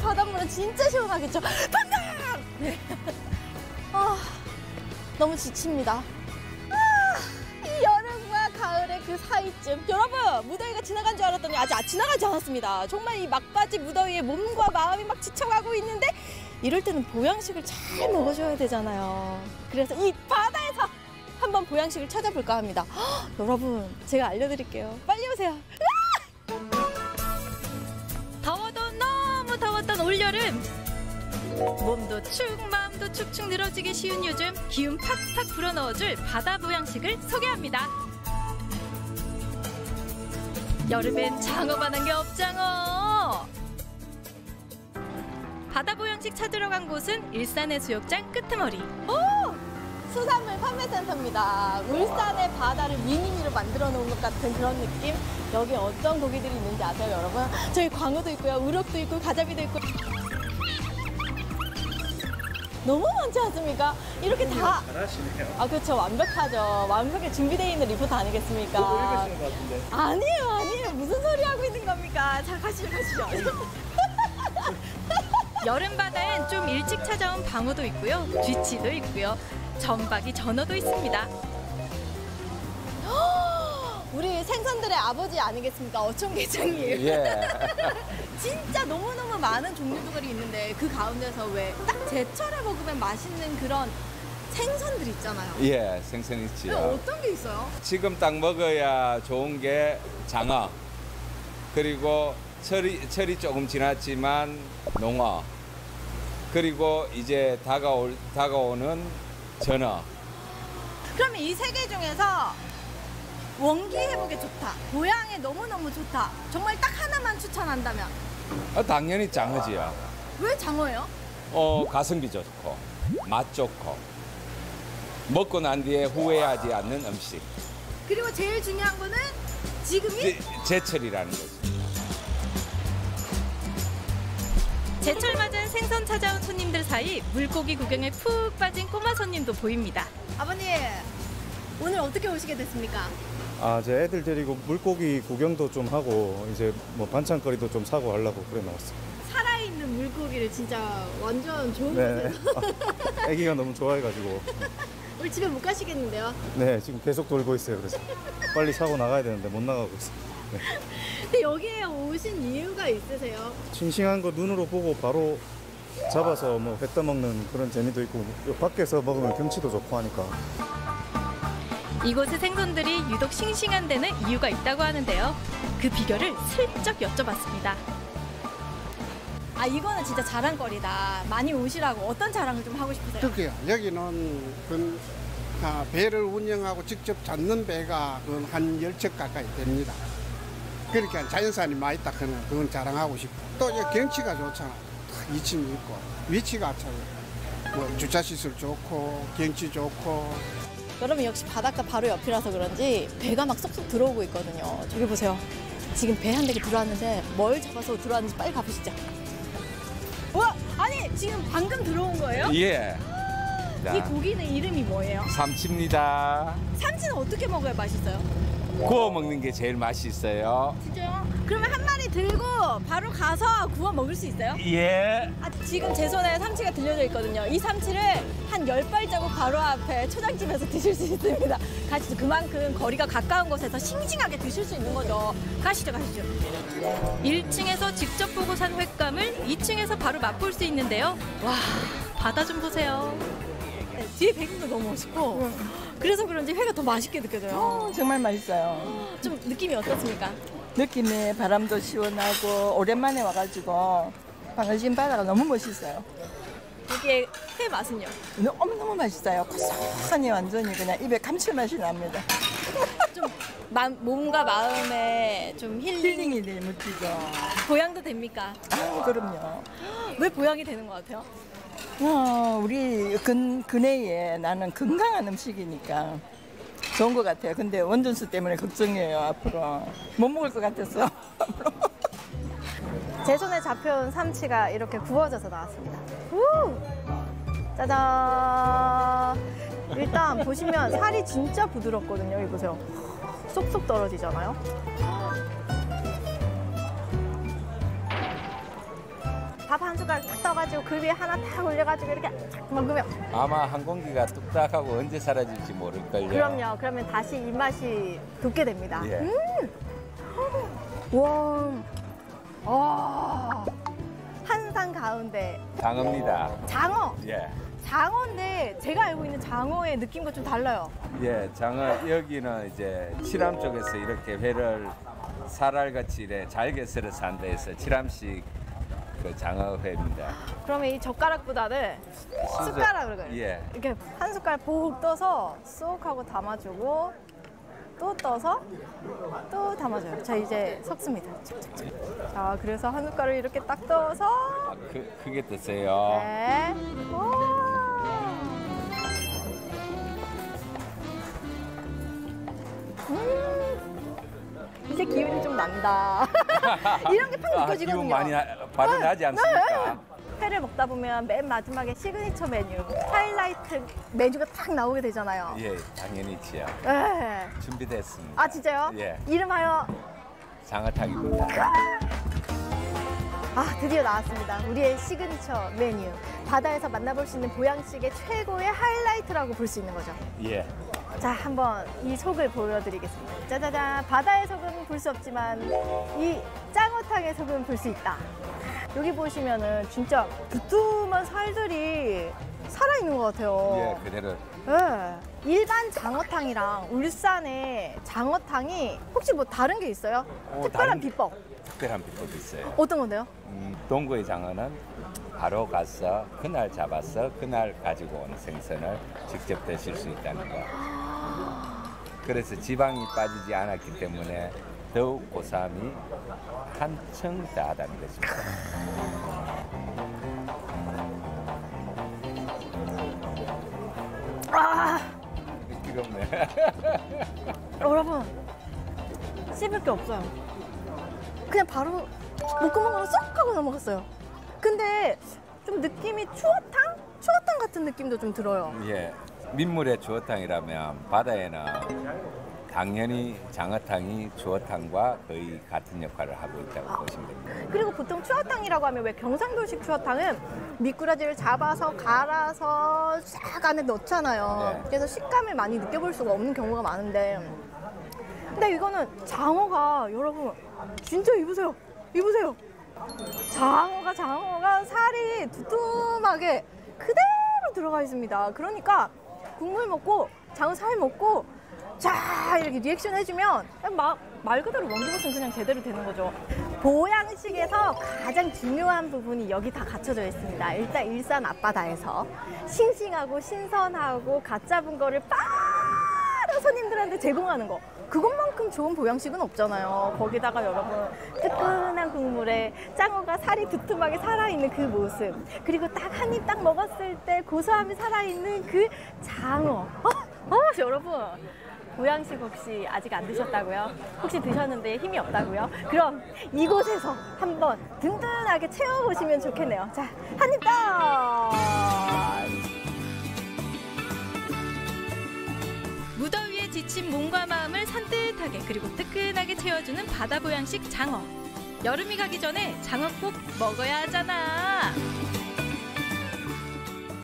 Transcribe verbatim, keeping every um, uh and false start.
바닷물은 진짜 시원하겠죠. 방금! 네. 아, 너무 지칩니다. 아, 이 여름과 가을의 그 사이쯤. 여러분, 무더위가 지나간 줄 알았더니 아직 지나가지 않았습니다. 정말 이 막바지 무더위에 몸과 마음이 막 지쳐가고 있는데 이럴 때는 보양식을 잘 먹어줘야 되잖아요. 그래서 이 바다에서 한번 보양식을 찾아볼까 합니다. 헉, 여러분, 제가 알려드릴게요. 빨리 오세요. 더워도 너무 더웠던 올여름. 몸도 축, 마음도 축축 늘어지기 쉬운 요즘 기운 팍팍 불어넣어줄 바다 보양식을 소개합니다. 여름엔 장어만한 게 없장어. 바다 보양식 찾으러 간 곳은 일산의 수욕장 끄트머리. 오! 수산물 판매센터입니다. 울산의 바다를 미니미로 만들어 놓은 것 같은 그런 느낌? 여기 어떤 고기들이 있는지 아세요, 여러분? 저기 광어도 있고요, 우럭도 있고, 가자미도 있고. 너무 많지 않습니까? 이렇게 다. 잘하시네요. 아, 그렇죠. 완벽하죠. 완벽하게 준비되어 있는 리포트 아니겠습니까? 보고 읽으시는 것 같은데. 아니에요, 아니에요. 무슨 소리 하고 있는 겁니까? 자, 가시죠, 가시죠. 여름 바다엔 좀 일찍 찾아온 방어도 있고요, 쥐치도 있고요, 전박이 전어도 있습니다. 우리 생선들의 아버지 아니겠습니까? 어촌계장님. 예. 진짜 너무너무 많은 종류들이 있는데 그 가운데서 왜 딱 제철에 먹으면 맛있는 그런 생선들 있잖아요. 예, 생선 있지요. 어떤 게 있어요? 지금 딱 먹어야 좋은 게 장어. 그리고 철이, 철이 조금 지났지만 농어. 그리고 이제 다가올, 다가오는 전어. 그러면 이 세 개 중에서 원기 회복에 좋다, 보양에 너무너무 좋다, 정말 딱 하나만 추천한다면? 어, 당연히 장어지요. 왜 장어예요? 어, 가성비 좋고, 맛 좋고, 먹고 난 뒤에 후회하지 않는 음식. 그리고 제일 중요한 거는 지금이 제, 제철이라는 거죠. 제철 맞은 생선 찾아온 손님들 사이 물고기 구경에 푹 빠진 꼬마 손님도 보입니다. 아버님, 오늘 어떻게 오시게 됐습니까? 아, 제 애들 데리고 물고기 구경도 좀 하고 이제 뭐 반찬거리도 좀 사고 하려고 그래 나왔어요. 살아있는 물고기를 진짜 완전 좋은 네. 곳에서. 애기가 너무 좋아해가지고. 우리 집에 못 가시겠는데요? 네, 지금 계속 돌고 있어요. 그래서 빨리 사고 나가야 되는데 못 나가고 있어요. 네. 근데 여기에 오신 이유가 있으세요? 싱싱한 거 눈으로 보고 바로 잡아서 뭐 회 떠먹는 그런 재미도 있고 밖에서 먹으면 경치도 좋고 하니까. 이곳의 생선들이 유독 싱싱한 데는 이유가 있다고 하는데요. 그 비결을 슬쩍 여쭤봤습니다. 아, 이거는 진짜 자랑거리다. 많이 오시라고. 어떤 자랑을 좀 하고 싶으세요? 그게요. 여기는 그 아, 배를 운영하고 직접 잡는 배가 한 열 척 가까이 됩니다. 그러니까 자연산이 많이 있다 그러면 그건 자랑하고 싶고, 또 여기 경치가 좋잖아. 이 층이 있고 위치가 참 뭐 주차 시설 좋고 경치 좋고. 여러분, 역시 바닷가 바로 옆이라서 그런지 배가 막 쏙쏙 들어오고 있거든요. 저기 보세요. 지금 배 한 대가 들어왔는데 뭘 잡아서 들어왔는지 빨리 가보시죠. 우와! 아니, 지금 방금 들어온 거예요? 예. 이 고기는 이름이 뭐예요? 삼치입니다. 삼치는 어떻게 먹어야 맛있어요? 구워 먹는 게 제일 맛있어요. 진짜요? 그러면 한 마리 들고 바로 가서 구워 먹을 수 있어요? 예. 아, 지금 제 손에 삼치가 들려져 있거든요. 이 삼치를 한 열 발자국 바로 앞에 초장집에서 드실 수 있습니다. 가시죠. 그만큼 거리가 가까운 곳에서 싱싱하게 드실 수 있는 거죠. 가시죠, 가시죠. 일 층에서 직접 보고 산 횟감을 이 층에서 바로 맛볼 수 있는데요. 와, 바다 좀 보세요. 네, 뒤에 배경도 너무 멋있고 그래서 그런지 회가 더 맛있게 느껴져요. 어, 정말 맛있어요. 좀 느낌이 어떻습니까? 느낌이 바람도 시원하고 오랜만에 와가지고 방울진 바다가 너무 멋있어요. 이게 회 맛은요? 너무너무 맛있어요. 고소하니 완전히 그냥 입에 감칠맛이 납니다. 좀 마, 몸과 마음에 좀 힐링, 힐링이 되게 멋지죠. 보양도 됩니까? 아, 그럼요. 왜 보양이 되는 것 같아요? 어, 우리 근, 근해에 나는 건강한 음식이니까 좋은 것 같아요. 근데 원전수 때문에 걱정이에요, 앞으로. 못 먹을 것 같아서. 제 손에 잡혀온 삼치가 이렇게 구워져서 나왔습니다. 우! 짜잔! 일단 보시면 살이 진짜 부드럽거든요. 이거 보세요. 쏙쏙 떨어지잖아요. 밥 한 숟갈 딱 떠가지고 그 위에 하나 탁 올려가지고 이렇게 탁 먹으면 아마 한 공기가 뚝딱하고 언제 사라질지 모를걸요. 그럼요. 그러면 다시 입맛이 돋게 됩니다. 예. 와, 와, 한산 가운데 장어입니다. 장어. 예. 장어인데 제가 알고 있는 장어의 느낌과 좀 달라요. 예, 장어 여기는 이제 칠암 쪽에서 이렇게 회를 살알같이 이래 잘게 썰어서 한 데에서 칠암식 그 장어회입니다. 그러면 이 젓가락보다는 숟가락으로 그래요. 예. 이렇게 한 숟갈 푹 떠서 쏙 하고 담아주고 또 떠서 또 담아줘요. 자, 이제 섞습니다. 착착착. 자, 그래서 한 숟갈을 이렇게 딱 떠서 아, 그, 크게 드세요. 네. 오. 음. 이제 기운이 좀 난다. 이런 게 팍 아, 느껴지거든요. 기운 많이 나- 발휘나지 않습니까? 회를 먹다 보면 맨 마지막에 시그니처 메뉴, 하이라이트 메뉴가 딱 나오게 되잖아요. 예, 당연히지요. 네. 준비됐습니다. 아, 진짜요? 예. 이름하여 장어탕입니다. 아, 드디어 나왔습니다. 우리의 시그니처 메뉴. 바다에서 만나볼 수 있는 보양식의 최고의 하이라이트라고 볼 수 있는 거죠. 예. 자, 한번 이 속을 보여드리겠습니다. 짜자잔. 바다의 속은 볼 수 없지만 이 짱어탕의 속은 볼 수 있다. 여기 보시면은 진짜 두툼한 살들이 살아있는 것 같아요. 예, 그대로. 네. 일반 장어탕이랑 울산의 장어탕이 혹시 뭐 다른 게 있어요? 어, 특별한 다른- 비법 특별한 비법이 있어요. 어떤 건데요? 음, 동구의 장어는 바로 가서 그날 잡아서 그날 가지고 온 생선을 직접 드실 수 있다는 거. 그래서 지방이 빠지지 않았기 때문에 더욱 고소함이 한층 더하다는 것입니다. 아, 뜨겁네. 여러분 씹을 게 없어요. 그냥 바로 목구멍으로 쏙 하고 넘어갔어요. 근데 좀 느낌이 추어탕? 추어탕 같은 느낌도 좀 들어요. 예, 민물의 주어탕이라면 바다에는 당연히 장어탕이 주어탕과 거의 같은 역할을 하고 있다고 보시면 됩니다. 그리고 보통 추어탕이라고 하면 왜 경상도식 추어탕은 미꾸라지를 잡아서 갈아서 싹 안에 넣잖아요. 네. 그래서 식감을 많이 느껴볼 수가 없는 경우가 많은데 근데 이거는 장어가 여러분 진짜 이보세요. 이보세요. 장어가 장어가 살이 두툼하게 그대로 들어가 있습니다. 그러니까 국물 먹고 장어 살 먹고 자 이렇게 리액션 해주면 막 말 그대로 원두버튼 그냥 제대로 되는 거죠. 보양식에서 가장 중요한 부분이 여기 다 갖춰져 있습니다. 일단 일산 앞바다에서 싱싱하고 신선하고 갓 잡은 거를 바로 손님들한테 제공하는 거. 그것만큼 좋은 보양식은 없잖아요. 거기다가 여러분 뜨끈한 국물에 짱어가 살이 두툼하게 살아있는 그 모습, 그리고 딱 한 입 딱 먹었을 때 고소함이 살아있는 그 장어. 어? 어, 여러분 보양식 혹시 아직 안 드셨다고요? 혹시 드셨는데 힘이 없다고요? 그럼 이곳에서 한번 든든하게 채워보시면 좋겠네요. 자, 한 입 더! 무더위에 지친 몸과 마음을 산뜻하게 그리고 뜨끈하게 채워주는 바다 보양식 장어. 여름이 가기 전에 장어 꼭 먹어야 하잖아.